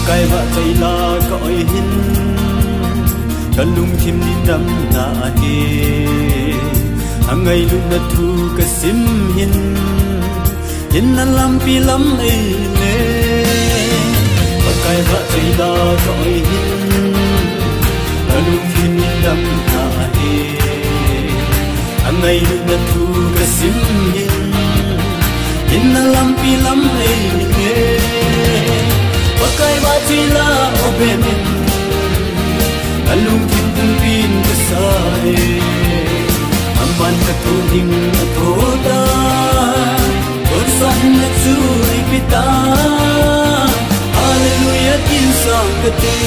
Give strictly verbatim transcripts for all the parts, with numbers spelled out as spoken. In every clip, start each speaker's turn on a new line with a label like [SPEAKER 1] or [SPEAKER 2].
[SPEAKER 1] cái vợ chạy la cõi hin cái lung chim đi đâm na đi hàng ngày lúc đã thu cái sim hin hin nan lam pi lam ấy lệ và cái vợ chạy la cõi hin cái lung chim đi đâm na đi hàng ngày lúc đã thu cái sim hin hin nan lam pi lam ấy lệ pakai batila obemin alung tin pin kasai amban katuning athoda korsan na chui pita hallelujah tin sang kate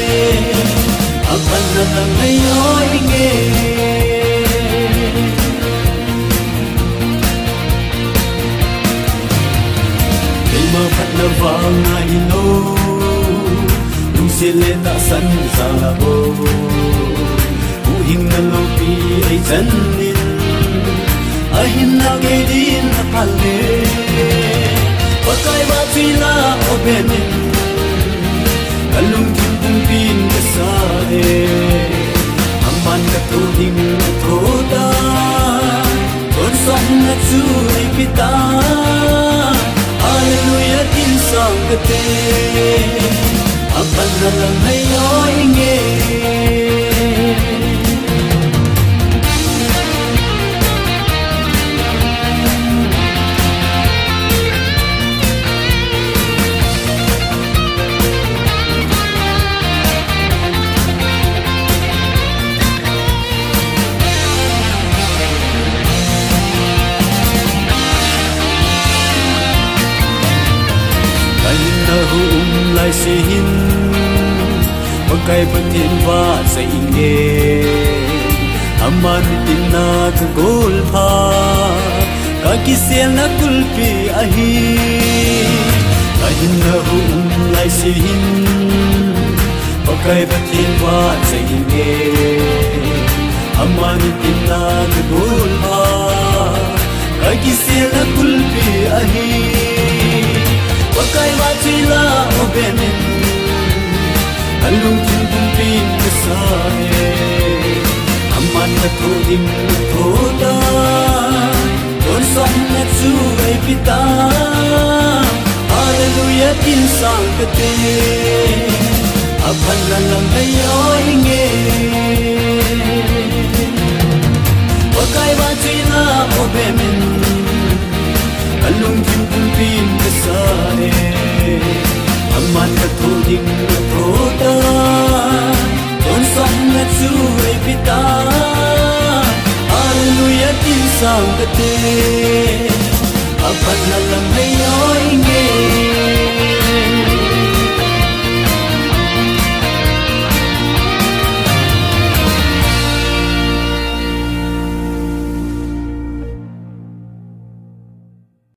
[SPEAKER 1] apan na ngai oi nge ma phat na vang ai no lung se le ta san sa la bo u hing na lo pi ai chan nin ai hin na ge din na pal le pakai ba chi la o be nin kalung tin tung pin ka sa e amman ka tu ding na tho da kon san na chu ai pita hallelujah tin sang kate apan na lang hay oi nge hum lai se hin pakai patin va sai nge aman tin na ka gol pha ka kisel na kulpi ahi kahin na hum lai se hin pakai patin va sai nge aman tin na ka gol pha ka kisel na kulpi ahi pakai batila obemin alung tin tung pin kasai amman na thuing thoda kon san na chu ai pita hallelujah tin sang kate apan na lang ai oi nge pakai batila obemin alung tin tung pin kasai amman ka thu ding na thoda kon san na chu ai pita hallelujah tin sang kate apan na lang ai